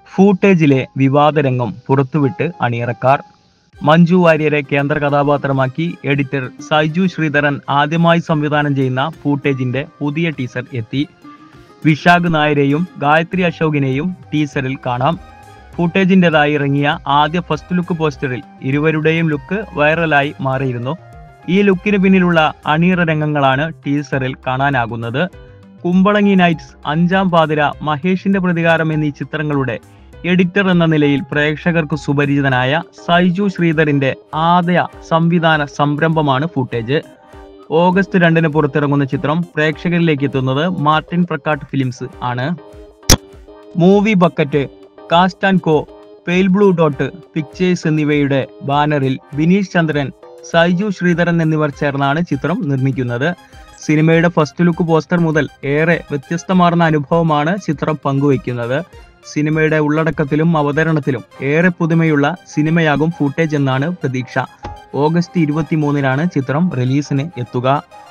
ഫൂട്ടേജിലെ വിവാദരംഗം പുറത്തുവിട്ട് അണിയറക്കാർ. മഞ്ജു വാര്യരെ കേന്ദ്ര കഥാപാത്രമാക്കി എഡിറ്റർ സൈജു ശ്രീധരൻ ആദ്യമായി സംവിധാനം ചെയ്യുന്ന ഫൂട്ടേജിന്റെ പുതിയ ടീസർ എത്തി. വിശാഖ് നായരെയും ഗായത്രി അശോകിനെയും ടീസറിൽ കാണാം. ഫൂട്ടേജിൻ്റെതായി ഇറങ്ങിയ ആദ്യ ഫസ്റ്റ് ലുക്ക് പോസ്റ്ററിൽ ഇരുവരുടെയും ലുക്ക് വൈറലായി മാറിയിരുന്നു. ഈ ലുക്കിന് പിന്നിലുള്ള അണിയറ രംഗങ്ങളാണ് ടീസറിൽ കാണാനാകുന്നത്. കുമ്പളങ്ങി നൈറ്റ്സ്, അഞ്ചാം പാതിര, മഹേഷിന്റെ പ്രതികാരം എന്നീ ചിത്രങ്ങളുടെ എഡിറ്റർ എന്ന നിലയിൽ പ്രേക്ഷകർക്ക് സുപരിചിതനായ സൈജു ശ്രീധറിന്റെ ആദ്യ സംവിധാന സംരംഭമാണ് ഫൂട്ടേജ്. ഓഗസ്റ്റ് 2 പുറത്തിറങ്ങുന്ന ചിത്രം പ്രേക്ഷകരിലേക്ക് എത്തുന്നത് മാർട്ടിൻ പ്രക്കാട്ട് ഫിലിംസ് ആണ്. Movie bucket, cast and co, pale blue dot pictures എന്നിവയുടെ ബാനറിൽ വിനീഷ് ചന്ദ്രൻ, സൈജു ശ്രീധരൻ എന്നിവർ ചേർന്നാണ് ചിത്രം നിർമ്മിക്കുന്നത്. സിനിമയുടെ ഫസ്റ്റ് ലുക്ക് പോസ്റ്റർ മുതൽ ഏറെ വ്യത്യസ്തമാർന്ന അനുഭവമാണ് ചിത്രം പങ്കുവയ്ക്കുന്നത്. സിനിമയുടെ ഉള്ളടക്കത്തിലും അവതരണത്തിലും ഏറെ പുതുമയുള്ള സിനിമയാകും ഫൂട്ടേജ് എന്നാണ് പ്രതീക്ഷ. ഓഗസ്റ്റ് 23 ചിത്രം റിലീസിന് എത്തുക.